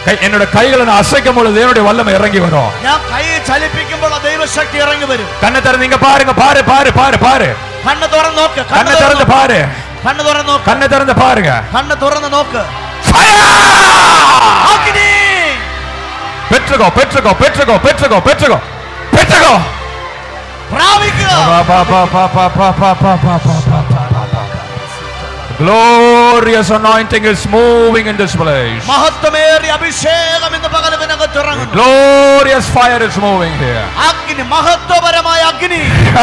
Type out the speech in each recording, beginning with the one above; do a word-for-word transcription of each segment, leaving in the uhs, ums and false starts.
என்னோட கைகளை நான் அசைக்கும் பொழுது என்னுடைய வல்லமை இறங்கி வரும். ഞാൻ കൈ ചലിപ്പിക്കുമ്പോൾ ദൈവശക്തി ഇറങ്ങി വരും. കണ്ണ് തുറന്ന് ഇങ്ങ பாருங்க பாரு பாரு பாரு பாரு. കണ്ണ് തുറന്ന് നോക്ക്. കണ്ണ് തുറന്ന് பாரு. കണ്ണ് തുറന്ന് നോക്ക്. കണ്ണ് തുറന്ന് பாருங்க. കണ്ണ് തുറന്ന് നോക്ക്. അഗ്നി. പെട്രഗോ പെട്രഗോ പെട്രഗോ പെട്രഗോ പെട്രഗോ പെട്രഗോ. പ്രാപിക്കുക. പാ പാ പാ പാ പാ പാ പാ പാ പാ പാ. Glorious anointing is moving in this place. മഹത്വമേറിയ അഭിഷേകം ഇന്ന് പകലവനകത്ത് ഇറങ്ങുന്നു. Glorious fire is moving here. അഗ്നി, മഹത്വപരമായ അഗ്നി.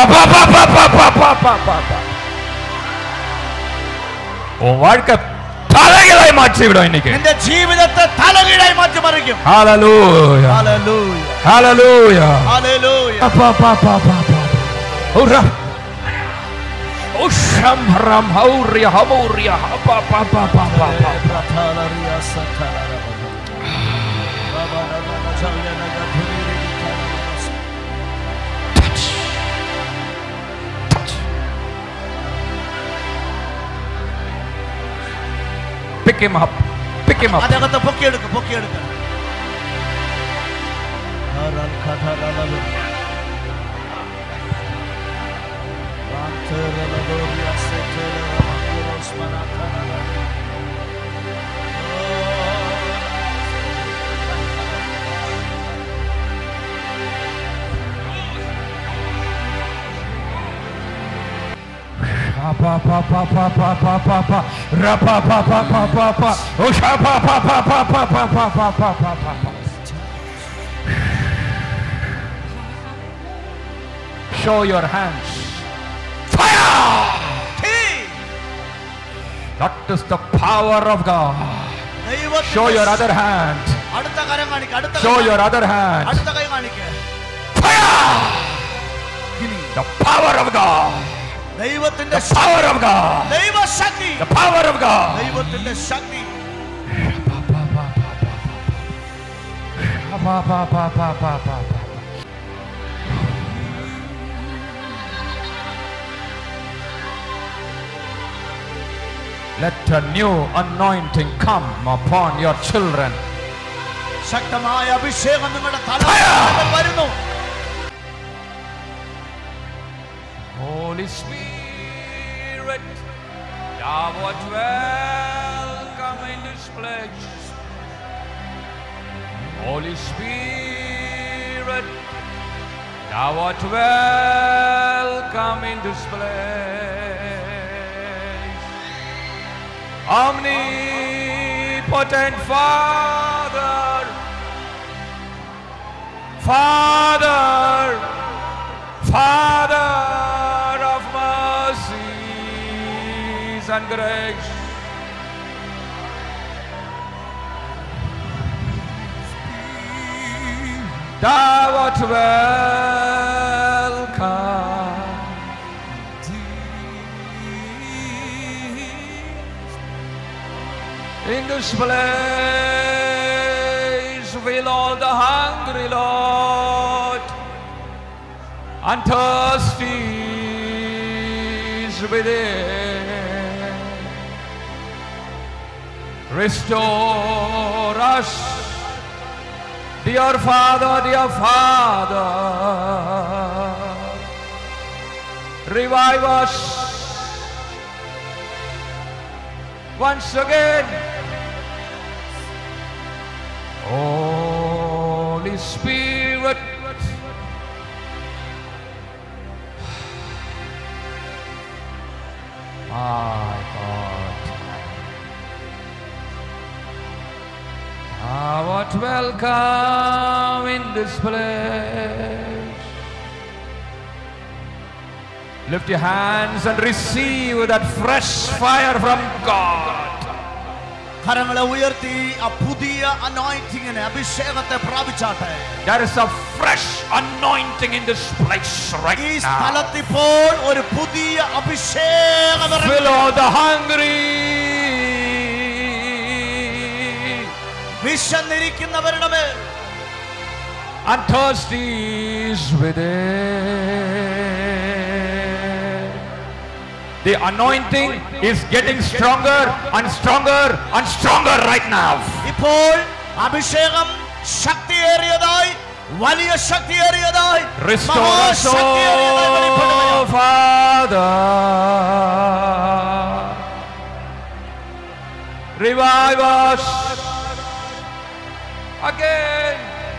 ഓ வாழ்க்கை തലകീഴായി മാറ്റി വിടും இன்னைக்கு. നിന്റെ ജീവിതത്തെ തലകീഴായി മാറ്റി മറിക്കും. Hallelujah hallelujah hallelujah hallelujah. പാ പാ പാ പാ പാ. ഓറ ഓ ശംഭരം ഹൗറിയ ഹൗറിയ പാ പാ പാ പാ പാ പാ. പ്രതാലറിയ സകലര ബാബാ നന ചായന ഗധുരി ദിക്കാനസ്. Pick him up. Pick him up. അതകത്ത് പൊക്കിയെടുക്ക്, പൊക്കിയെടുക്ക്. ആരൽ ഖദറലബ റാന്തറലബോറിയ സെറ്റലറ മംഗുറോസ് മനാതനല. Pa pa pa pa pa pa pa pa ra pa pa pa pa pa pa oh sha pa pa pa pa pa pa pa pa pa pa pa. Show your hands. Fire! That is the power of God. Show your other hand. അടുത്ത കരം കാണിക്ക്, അടുത്ത Show your other hand. അടുത്ത കൈ കാണിക്ക്. Fire! The power of God. ദൈവത്തിന്റെ The power of God. ദൈവശക്തി. The power of God. ദൈവത്തിന്റെ ശക്തി. Pa pa pa pa pa pa pa pa pa pa. Let a new anointing come upon your children. ശക്തമായ അഭിഷേകം നിങ്ങളുടെ തലയിൽ വരുന്നു. Holy Spirit, thou art welcome in this place. Holy Spirit, thou art welcome in this place. Omnipotent Father, Father, Father of mercies and grace, thou art welcome. In this place, fill all the hungry, Lord, and thirsties within. Restore us, dear Father, dear Father. Revive us once again. Holy Spirit, my God, thou art welcome in this place. Lift your hands and receive that fresh fire from God. കരങ്ങളെ ഉയർത്തി ആ പുതിയ അനോയിന്റിങ്ങിനെ അഭിഷേകത്തെ പ്രാപിച്ചാട്ടെ. There is a fresh anointing in this place right now. ഈ സ്ഥലത്ത് ഇപ്പോൾ ഒരു പുതിയ അഭിഷേകം ഇറങ്ങുന്നു. Fill all the hungry. വിശന്നിരിക്കുന്നവരുടെ മേൽ and thirsties within. The anointing is getting stronger and stronger and stronger right now. ഇപ്പോൾ അഭിഷേകം ശക്തിയേറിയതായി, വലിയ ശക്തിയേറിയതായി, Restore us, oh Father. Revive us again.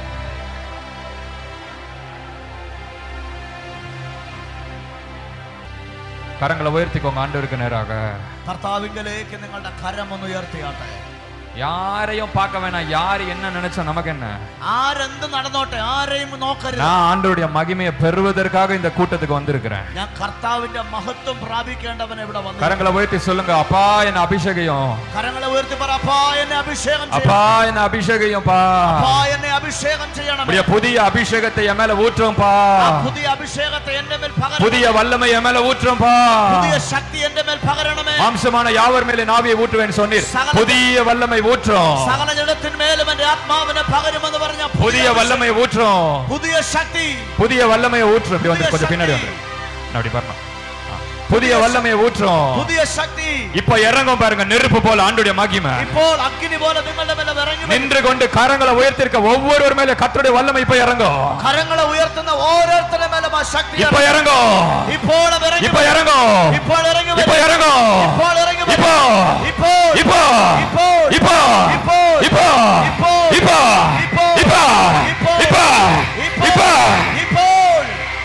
கரங்களை உயர்த்திக்கோங்க ஆண்டவருக்கு நேராக. കർത്താവിങ്കലേക്ക് നിങ്ങളുടെ കരം ഒന്ന് ഉയർത്തിയാട്ടെ. யாரையும் பார்க்க வேணாம். யார் என்ன நினைச்சா நமக்கு என்ன? ആരെന്ത് നടന്നോട്ടെ, ആരെയും നോക്കരുത്. நான் ஆண்டவருடைய மகிமையை பெறுவதற்காக இந்த கூட்டத்துக்கு வந்திருக்கிறேன். ഞാൻ കർത്താവിന്റെ മഹത്വം പ്രാപിക്കേണ്ടവൻ ഇവിടെ വന്നു. கரங்களை உயர்த்தி சொல்லுங்க, அப்பா என்ன அபிஷேகம். കരങ്ങളെ ഉയർത്തി പറ, அப்பா എന്നെ അഭിഷേകം ചെയ്യണം. அப்பா என்ன அபிஷேகம் பா. அப்பா എന്നെ അഭിഷേകം ചെയ്യണം. புதிய புதிய அபிஷேகத்தை என் மேல ஊற்றும் பா. പുതിയ അഭിഷേകത്തെ എന്റെ മേൽ പകരണം. புதிய வல்லமை என் மேல ஊற்றும் பா. പുതിയ ശക്തി എന്റെ മേൽ പകരണമേ. மாம்சமான யாவர் மேலே நாவியை ஊற்றுவேன் சொன்னீர். புதிய வல்லமை ஊற்றும். സകല ജഡത്തിന്മേലും എന്റെ ആത്മാവിനെ പകരുമെന്ന് പറഞ്ഞ புதிய வல்லமை ஊற்றும். പുതിയ ശക്തി, புதிய வல்லமையை ஊற்றும். இப்படி வந்து கொஞ்சம் பின்னாடி வந்து அப்படி வரணும். புதிய வல்லமையை ஊற்றும். പുതിയ ശക്തി இப்ப இறங்கும் பாருங்க, நெருப்பு போல ஆண்டுடைய மகிமை. ഇപ്പോൾ അഗ്നി പോലെ നിങ്ങളുടെ മേൽ ഇറങ്ങി. நின்று கொண்டு கரங்களை உயர்த்திருக்க ஒவ்வொருவர் மேல கர்த்தருடைய வல்லமை இப்ப இறங்கும். കരങ്ങളെ ഉയർത്തുന്ന ഓരോരുത്തരുടെ മേലും ആ ശക്തി இப்ப இறங்கும். ഇപ്പോൾ ഇറങ്ങി. இப்ப இறங்கும். ഇപ്പോൾ ഇറങ്ങി. இப்ப இறங்கும். ഇപ്പോൾ ഇറങ്ങി. இப்போ ഇപ്പോൾ இப்போ ഇപ്പോൾ இப்போ ഇപ്പോൾ இப்போ ഇപ്പോൾ இப்போ ഇപ്പോൾ இப்போ இப்போ இப்போ ഇപ്പോൾ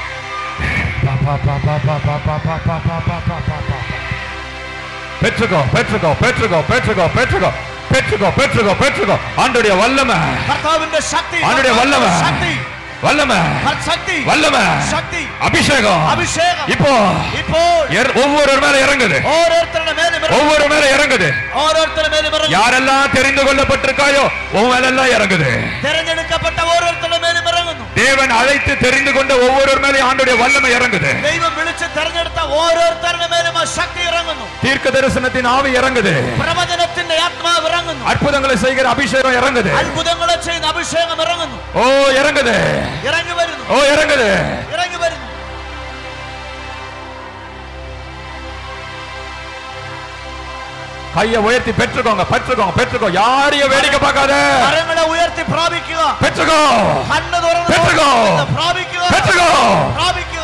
பா பா பா பா பா பா பா பா பா பா பா பா பா பெற்றுக்கோ பெற்றுக்கோ பெற்றுக்கோ பெற்றுக்கோ பெற்றுக்கோ பெற்றுக்கோ பெற்றுக்கோ பெற்றுக்கோ ஆண்டவருடைய வல்லமை. கர்த்தாவிന്റെ ശക്തി, ஆண்டவருடைய வல்லமை, ശക്തി, வல்லமை, ശക്തി, வல்லமை, ശക്തി, அபிஷேகம், അഭിഷേകം இப்போ ഇപ്പോൾ ஒவ்வொரு மேல இறங்குது. ഓരോരുത്തരുടെ മേലും ஒவ்வொரு மேல இறங்குது. ഓരോരുത്തരുടെ മേലും ഇറങ്ങി. யாரெல்லாம் தெரிந்து கொள்ளப்பட்டிருக்காயோ உன் மேலெல்லாம் இறங்குது. തിരഞ്ഞെടുക്കപ്പെട്ട ഓരോരുത്തരുടെ മേലും ഇറങ്ങുന്നു. தேவன் அழைத்து தெரிந்து கொண்ட ஒவ்வொரு மேலே ஆண்டவருடைய வல்லமை இறங்குது. ദൈവം വിളിച്ച് തിരഞ്ഞെടുത്ത ഓരോരുത്തരുടെ മേലും ആ ശക്തി ഇറങ്ങുന്നു. தீர்க்க தரிசனத்தின் ஆவி இறங்குது. പ്രവചനത്തിന്റെ ആത്മാവ് ഇറങ്ങുന്നു. அற்புதங்களை செய்கிற அபிஷேகம் இறங்குது. അത്ഭുതങ്ങളെ ചെയ്യുന്ന അഭിഷേകം ഇറങ്ങുന്നു. ஓ இறங்குது. ഇറങ്ങി വരുന്നു. ஓ இறங்குது. ഇറങ്ങി വരുന്നു. கையை உயர்த்தி பெற்றுக்கோங்க பெற்றுக்கோங்க பெற்றுக்கோ. யாரையும் வேடிக்கை பார்க்காத. കരങ്ങളെ ഉയർത്തി പ്രാപിക്കുക. பெற்றுக்கோ കണ്ണ് തുറന്ന് பெற்றுக்கோ പ്രാപിക്കുക. பெற்றுக்கோ. പ്രാപിക്കുക.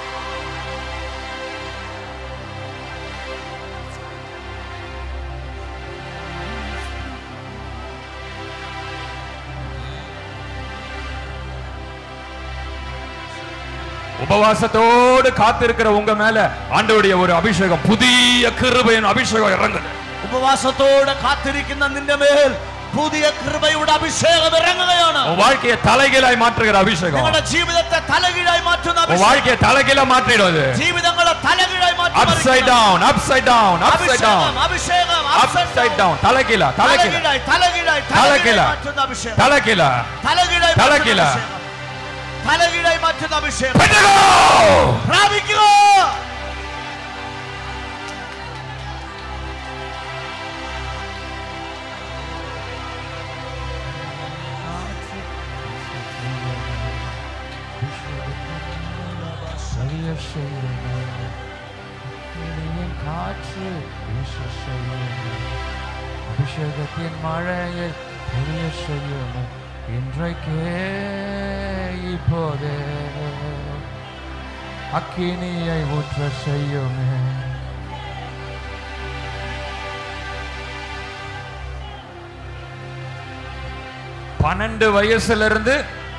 உபவாசத்தோடு காத்திருக்கிற உங்க மேல ஆண்டவருடைய ஒரு அபிஷேகம், புதிய கிருபையின் அபிஷேகம் இறங்குது. ഉപവാസത്തോടെ കാത്തിരിക്കുന്ന നിന്റെ മേൽ പുതിയ കൃപയുടെ അഭിഷേകം ഇറങ്ങുകയാണ്. உன் வாழ்க்கையை தலைகீழாய் மாற்றுகிற அபிஷேகம். നിങ്ങളുടെ ജീവിതത്തെ തലകീഴായി മാറ്റുന്ന உன் അഭിഷേകം. வாழ்க்கையை தலைகீழா மாற்றிடுவது. ജീവിതങ്ങളെ തലകീഴായി മാറ്റുന്ന upside down upside down upside down അഭിഷേകം. upside down தலைகீழா தலைகீழா തലകീഴായി തലകീഴായി തലകീഴാ മാറ്റുന്ന അഭിഷേകം. தலைகீழா തലകീഴായി തലകീഴാ തലകീഴായി മാറ്റുന്ന അഭിഷേകം. പ്രാപിക്കുക. அபிஷேகத்தின் மழையை பெரிய செய்யும் இன்றைக்கே இப்போதே அக்கினியை ஊற்ற செய்யுமே. பன்னெண்டு வயசுல இருந்து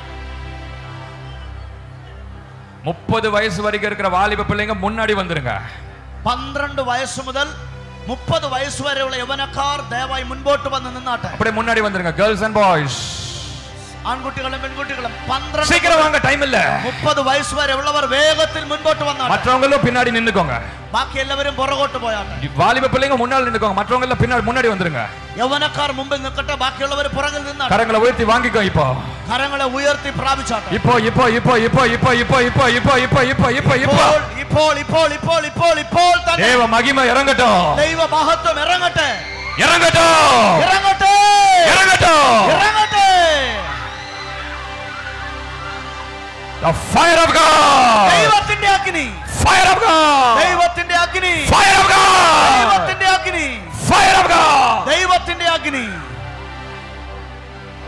முப்பது வயசு வரைக்கும் இருக்கிற வாலிப பிள்ளைங்க முன்னாடி வந்துருங்க. പന്ത്രണ്ട് വയസ്സ് മുതൽ മുപ്പത് വയസ്സ് വരെയുള്ള യൗവനക്കാർ ദയവായി മുൻപോട്ട് വന്ന് നിന്നാട്ടെ. அப்படியே முன்னாடி வந்துருங்க. கேர்ள்ஸ் அண்ட் பாய்ஸ், ആൺകുട്ടികളും പെൺകുട്ടികളും പന്ത്രണ്ട് சீக்கிரம் வாங்க, டைம் இல்ல. മുപ്പത് വയസ്സ് വരെ ഉള്ളവർ വേഗത്തിൽ മുൻപോട്ട് വന്നാട്ടെ. மற்றவங்களும் பின்னாடி நின்னுக்கோங்க. ബാക്കി എല്ലാവരും പുറകോട്ട് പോയാട്ടെ. வாலிப பிள்ளைங்க முன்னாடி நின்னுக்கோங்க, மற்றவங்க எல்லாம் பின்னாடி முன்னாடி வந்துருங்க. യൗവനക്കാർ മുമ്പിൽ നിൽക്കട്ടെ, ബാക്കിയുള്ളവർ പുറകിൽ നിന്നാട്ടെ. கரங்களை உயர்த்தி வாங்கிக்கோ. இப்போ കരങ്ങളെ ഉയർത്തി പ്രാപിച്ചാട്ടെ. இப்போ இப்போ இப்போ இப்போ இப்போ இப்போ இப்போ இப்போ இப்போ இப்போ இப்போ இப்போ ഇപ്പോൾ ഇപ്പോൾ ഇപ്പോൾ ഇപ്പോൾ ഇപ്പോൾ തന്നെ தேவ மகிமை இறங்கட்டும். ദൈവ മഹത്വം ഇറങ്ങട്ടെ. இறங்கட்டும் ഇറങ്ങട്ടെ. இறங்கட்டும். ഇറങ്ങട്ടെ. The fire of God. ദൈവത്തിന്റെ അഗ്നി. Fire of God. ദൈവത്തിന്റെ അഗ്നി. Fire of God. ദൈവത്തിന്റെ അഗ്നി. Fire of God. ദൈവത്തിന്റെ അഗ്നി.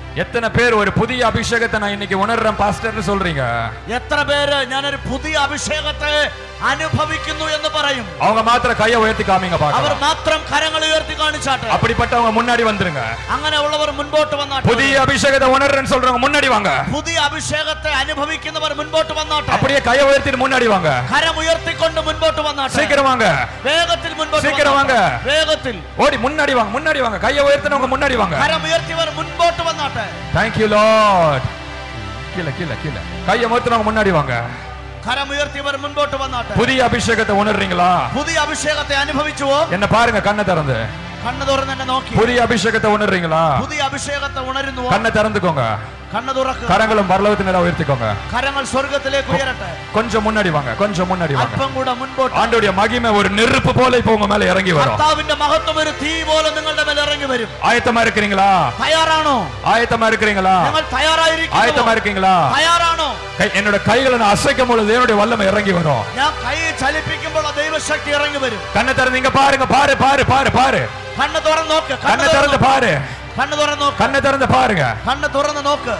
எத்தனை பேர் ஒரு புதிய அபிஷேகத்தை நான் இன்னைக்கு உணர்றேன் பாஸ்டர்னு சொல்றீங்க? எத்தனை பேர் ഞാനൊരു പുതിയ അഭിഷേകത്തെ അനുഭവിക്കുന്നു എന്ന് പറയും? அவங்க மாத்திர கையை உயர்த்தி காமிங்க பார்க்கலாம். അവർ മാത്രം കരങ്ങൾ ഉയർത്തി കാണിച്ചാട്ടെ. அப்படிப்பட்டவங்க முன்னாடி வந்துருங்க. അങ്ങനെ ഉള്ളവർ മുൻപോട്ട് വന്നാട്ടെ. புதிய அபிஷேகத்தை உணர்றேன்னு சொல்றவங்க முன்னாடி வாங்க. പുതിയ അഭിഷേകത്തെ അനുഭവിക്കുന്നവർ മുൻപോട്ട് വന്നാട്ടെ. அப்படியே கையை உயர்த்திட்டு முன்னாடி வாங்க. കരം ഉയർത്തിക്കൊണ്ട് മുൻപോട്ട് വന്നാട്ടെ. சீக்கிரம் வாங்க. വേഗത്തിൽ മുൻപോട്ട് சீக்கிரம் வாங்க. വേഗത്തിൽ ஓடி முன்னாடி வாங்க, முன்னாடி வாங்க. கையை உயர்த்தினவங்க முன்னாடி வாங்க. കരം ഉയർത്തിയവർ മുൻപോട്ട് വന്നാട്ടെ. Thank you Lord. கீழ கீழ கீழ கையை உயர்த்தினவங்க முன்னாடி வாங்க. கரம் உயர்த்தியவர் முன்പോട്ട് വന്നാട്ടെ. புதிய அபிஷேகத்தை உணர்றீங்களா? புதிய அபிஷேகத்தை അനുഭവിച്ചുവോ? என்ன பாருங்க, கண்ணை திறந்து. கண்ணை திறந்து என்ன நோக்கி. புதிய அபிஷேகத்தை உணர்றீங்களா? புதிய அபிஷேகத்தை உணருന്നുവോ? கண்ணை திறந்துக்கோங்க. கண்ணை துறக்கு. கரங்களும் பரலோகத்து மேல உயர்த்திக்கோங்க. கரங்கள் சொர்க்கத்திലേക്ക് உயரട്ടെ. கொஞ்சம் முன்னாடி வாங்க, கொஞ்சம் முன்னாடி வாங்க. அல்பம் கூட முன்போட்டு. ஆண்டவருடைய மகிமை ஒரு நெருப்பு போல இப்ப உங்க மேல இறங்கி வரும். கர்த்தாவிന്റെ മഹത്വം ഒരു തീ പോലെ നിങ്ങളുടെ മേൽ ഇറങ്ങി വരും. ஆயத்தமா இருக்கீங்களா? தயாராണോ? ஆயத்தமா இருக்கீங்களா? നിങ്ങൾ தயாராയിരിക്കുന്നു? ஆயத்தமா இருக்கீங்களா? தயாராണോ? என்னோட கைகளை நான் அசைக்கும் பொழுது என்னுடைய வல்லமை இறங்கி வரும். ഞാൻ കൈ ചലിപ്പിക്കുമ്പോൾ ദൈവശക്തി ഇറങ്ങി വരും. கண்ணை திறந்து இங்க பாருங்க, பாரு பாரு பாரு பாரு. കണ്ണ് തുറന്ന് നോക്ക്. கண்ணை திறந்து பாரு. കണ്ണ് തുറന്ന് നോക്ക്. கண்ணை திறந்து பாருங்க. കണ്ണ് തുറന്ന് നോക്ക്.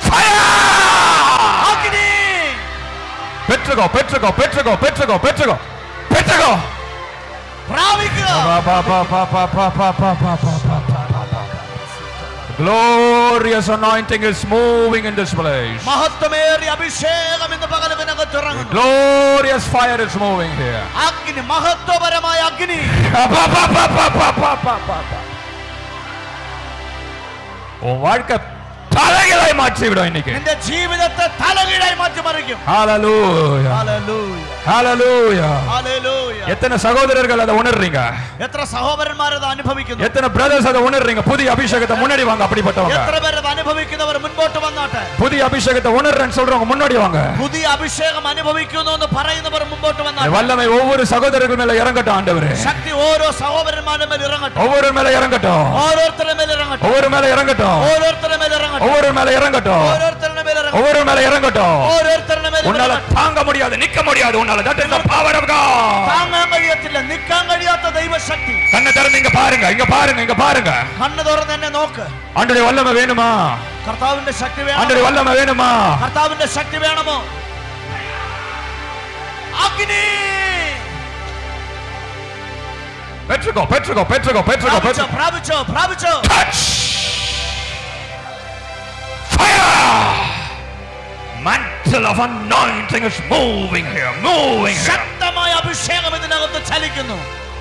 അഗ്നി! பெற்றுக்கோ பெற்றுக்கோ பெற்றுக்கோ பெற்றுக்கோ பெற்றுக்கோ பெற்றுக்கோ. പ്രാപിക്കുക. Glorious anointing is moving in this place. മഹത്വമേറിയ അഭിഷേകം ഇന്ന് പകലിനകത്ത് ഇറങ്ങുന്നു. Glorious fire is moving here. അഗ്നി, മഹത്വപരമായ അഗ്നി. உன் வாழ்க்கை தலைகீழாய் மாற்றி விடும் இன்னைக்கு. നിന്റെ ജീവിതത്തെ തലകീഴായി മാറ്റി മറിക്കും. Hallelujah. Hallelujah. Hallelujah. Hallelujah. எத்தனை சகோதரர்கள் அதை உணர்றீங்க? എത്ര സഹോദരന്മാർ അത് അനുഭവിക്കുന്നു? எத்தனை பிரதர்ஸ் அதை உணர்றீங்க? புதிய அபிஷேகத்தை முன்னாடி வாங்க. அப்படிப்பட்டவங்க എത്ര പേർ അത് അനുഭവിക്കുന്നവർ മുൻപോട്ട് വന്നാട്ടെ. புதிய அபிஷேகத்தை உணர்றேன்னு சொல்றவங்க முன்னாடி வாங்க. പുതിയ അഭിഷേകം അനുഭവിക്കുന്നു എന്ന് പറയുന്നവർ മുൻപോട്ട് വന്നാട്ടെ. வல்லமை ஒவ்வொரு சகோதரர்கள் மேல இறங்கட்டும் ஆண்டவரே. ശക്തി ഓരോ സഹോദരന്മാരുടെ മേൽ ഇറങ്ങട്ടെ. ஒவ்வொரு மேல இறங்கட்டும். ഓരോരുത്തരുടെ മേൽ ഇറങ്ങട്ടെ. ஒவ்வொரு மேல இறங்கட்டும். ഓരോരുത്തരുടെ മേൽ ഇറങ്ങട്ടെ. ஒவ்வொரு மேல இறங்கட்டும். ഓരോരുത്തരുടെ മേൽ ഇറങ്ങട്ടെ. ஒவ்வொரு மேல இறங்கட்டும். ഓരോരുത്തരുടെ മേൽ உன்னால தாங்க முடியாது, நிக்க முடியாது உன்னால. that is the power of God. താങ്ങാൻ കഴിയത്തില്ല, നിൽക്കാൻ കഴിയാത്ത ദൈവശക്തി. கண்ணை திறந்து இங்க பாருங்க, இங்க பாருங்க, இங்க பாருங்க. കണ്ണ് തുറന്ന് എന്നെ നോക്ക്. ஆண்டவருடைய வல்லமை வேணுமா? കർത്താവിന്റെ ശക്തി വേണമോ? ஆண்டவருடைய வல்லமை வேணுமா? കർത്താവിന്റെ ശക്തി വേണമോ? അഗ്നി! பெற்றுக்கோ பெற்றுக்கோ பெற்றுக்கோ பெற்றுக்கோ പ്രാപിച്ചോ പ്രാപിച്ചോ പ്രാപിച്ചോ. touch fire. mantle of anointing is moving here, moving here. ശക്തമായ അഭിഷേകം ഇതിനകത്ത് ചലിക്കുന്നു.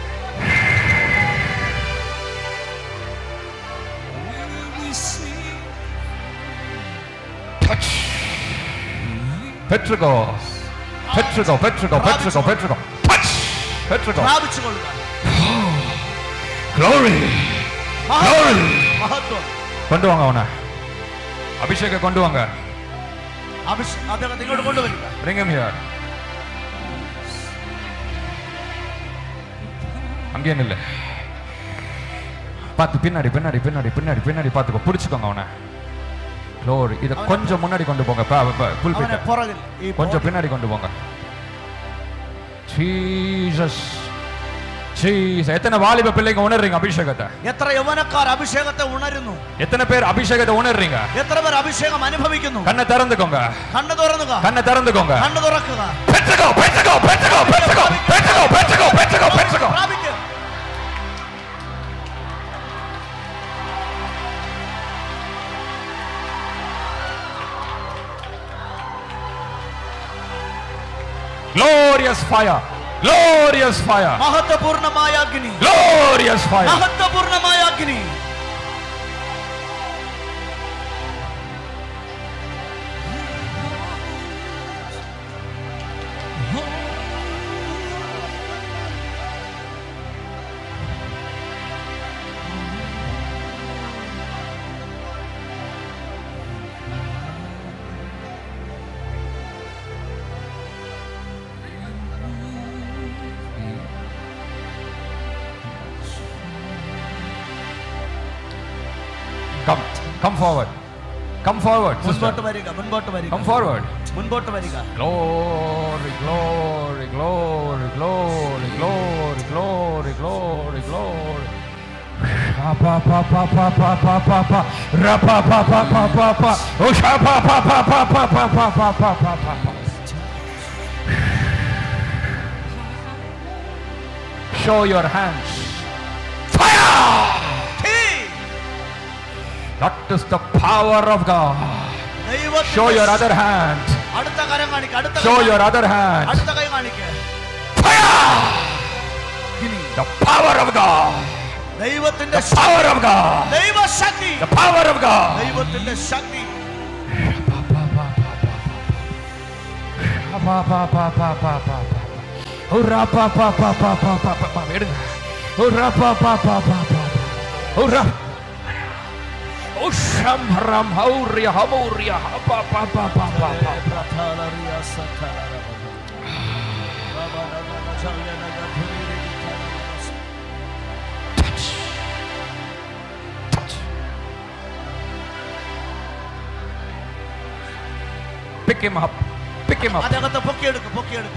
touch பெற்றுக்கோ பெற்றுக்கோ பெற்றுக்கோ பெற்றுக்கோ பெற்றுக்கோ touch பெற்றுக்கோ. പ്രാപിച്ചുകൊള്ളുക. glory glory. മഹത്വം. கொண்டு வாங்க அவனை. அபிஷேகம் கொண்டு வாங்க. അഭിഷേകം അദ്ദേഹത്തെ ഇങ്ങോട്ട് കൊണ്ടുവരിക. bring him here. அங்கே நில்ல. பார்த்து பின்னாடி பின்னாடி பின்னாடி பின்னாடி பின்னாடி பார்த்துக்கோ. பிடிச்சுக்கோங்க அவனை. glory. இத கொஞ்சம் முன்னாடி கொண்டு போங்க. புல்பிட்ட கொஞ்சம் பின்னாடி கொண்டு போங்க. Jesus Jesus. எத்தனை வாலிப பிள்ளைங்க உணர்றீங்க அபிஷேகத்தை? എത്ര യൗവനക്കാർ അഭിഷേകത്തെ ഉണരുന്നു? எத்தனை பேர் அபிஷேகத்தை உணர்றீங்க? എത്ര പേർ അഭിഷേകം അനുഭവിക്കുന്നു? கண்ணை திறந்துக்கோங்க. കണ്ണ് തുറന്നുക. கண்ணை திறந்துக்கோங்க. കണ്ണ് തുറക്കുക. பெற்றுக்கோ பெற்றுக்கோ பெற்றுக்கோ பெற்றுக்கோ பெற்றுக்கோ பெற்றுக்கோ பெற்றுக்கோ பெற்றுக்கோ. പ്രാപിക്കുക. glorious fire, glorious fire, മഹത്വപൂർണ്ണമായ അഗ്നി. glorious fire. മഹത്വപൂർണ്ണമായ അഗ്നി. Come, come forward. Come forward, sister. മുൻപോട്ട് വരിക, മുൻപോട്ട് വരിക. Come forward. മുൻപോട്ട് വരിക. Glory, glory, glory, glory, glory, glory, glory, glory. Abba, pa pa pa pa pa pa pa pa ra pa pa pa pa pa pa oh sha pa pa pa pa pa pa pa pa pa pa pa pa. Show your hands. Fire! That is the power of God. Show your other hand. Show your other hand. Fire! The power of God. The power of God. The power of God. Hurrah pa pa pa pa pa pa pa. Hurrah pa pa pa pa pa. Hurrah. Oh shambram haurya haurya pa pa pa pa pa pa. Touch. Touch. Pick him up. Pick him up. അതകത്ത് പൊക്കിയെടുക്ക് പൊക്കിയെടുക്ക്.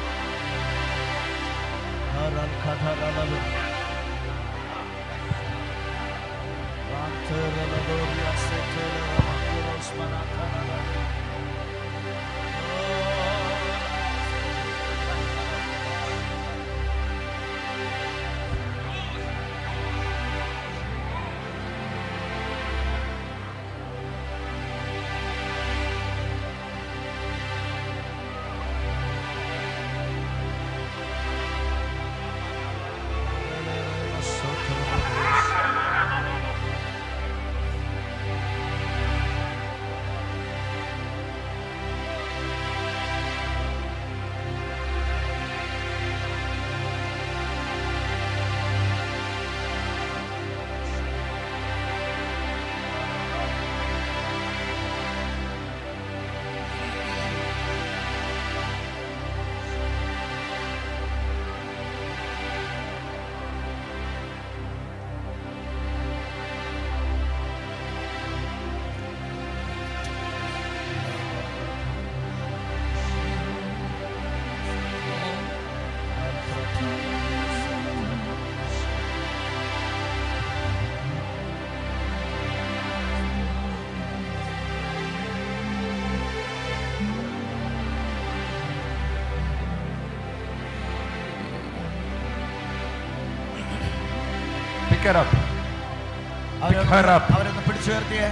Pick her up. Pick her up. അവരൊന്ന് പിടിച്ചുയർത്തിയേ.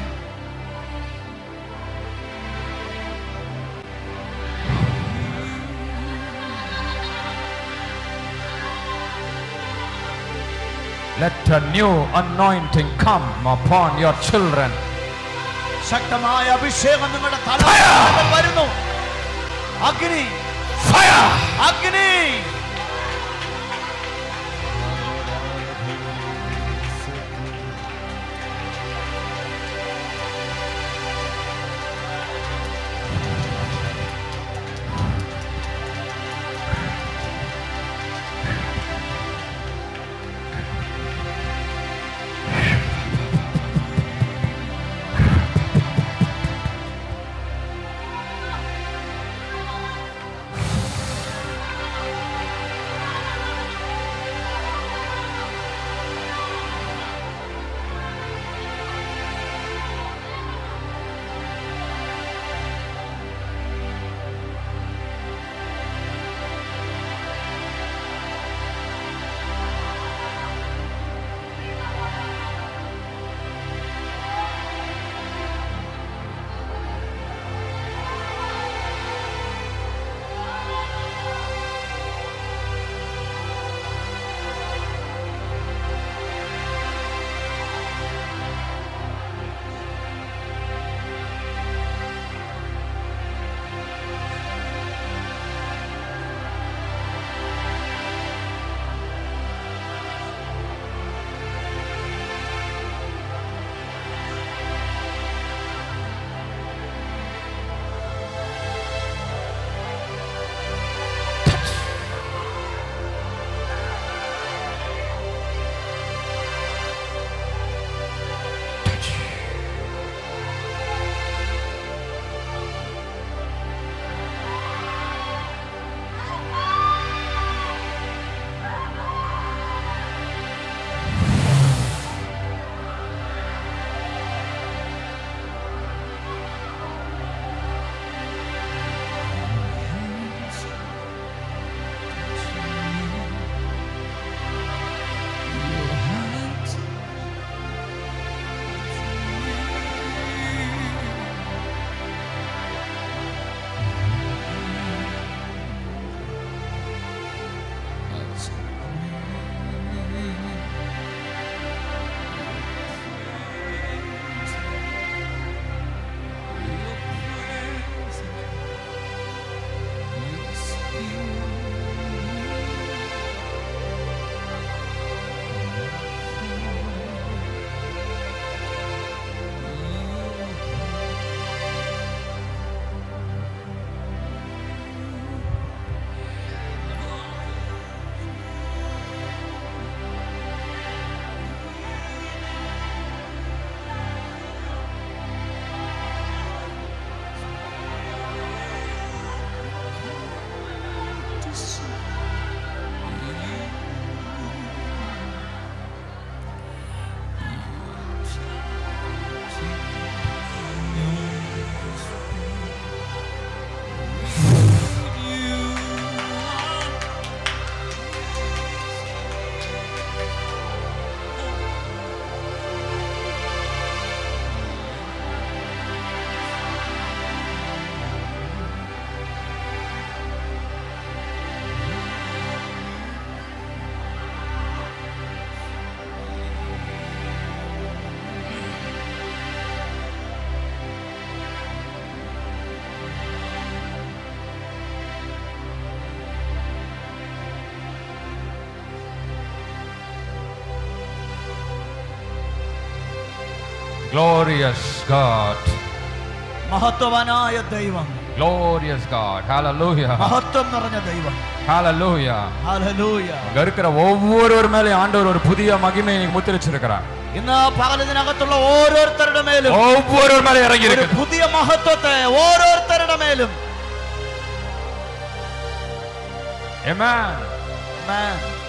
Let a new anointing come upon your children. ശക്തമായ അഭിഷേകം നിങ്ങളുടെ തലയിൽ വരുന്നു. അഗ്നി. Fire! അഗ്നി. Glorious God. മഹത്വവാനായ ദൈവം. Glorious God. Hallelujah. മഹത്വം നിറഞ്ഞ ദൈവം. Hallelujah. Hallelujah. அங்க இருக்கிற ஒவ்வொருவர் மேலே ஆண்டவர் ஒரு புதிய மகிமையை முத்திரிச்சிருக்கிறார். ഇന്ന് പകലിനകത്തുള്ള ഓരോരുത്തരുടെ മേലും ஒவ்வொருவர் மேலே இறங்கி ഒരു இருக்கு. പുതിയ മഹത്വത്തെ ഓരോരുത്തരുടെ മേലും. Amen. Amen.